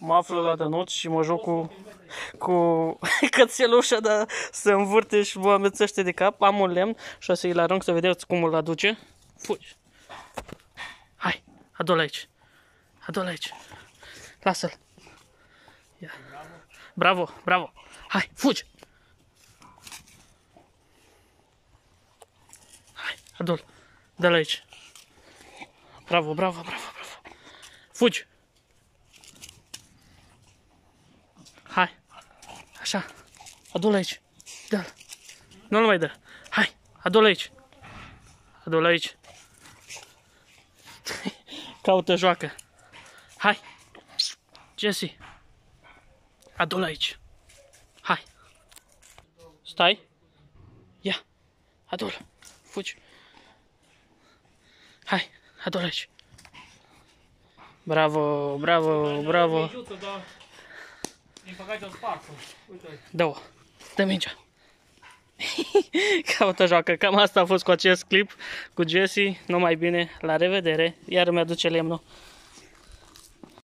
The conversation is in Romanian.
Mă aflu la Dănuț și mă joc cu cățelușa, dar se învârte și mă amețește de cap. Am un lemn și o să îi arunc să vedeți cum îl aduce. Fugi! Hai, adu-l aici. Adu-l aici. Lasă-l. Bravo, bravo. Hai, fugi! Hai, adu-l. Dă-l aici. Bravo, bravo, bravo, bravo. Fugi! Hai. Așa. Adu-l aici. Dă-l. Nu-l mai dă. Hai, adu-l aici. Adu-l aici. Caută joacă. Hai. Jesse. Adu-l aici. Hai. Stai. Ia. Adu-l. Fugi. Hai. Adu-l aici. Bravo, bravo, bravo. Din păcate o spart. Dă-o. Dă mingea. Caută joacă. Cam asta a fost cu acest clip cu Jesse. Numai bine. La revedere. Iar îmi aduce lemnul.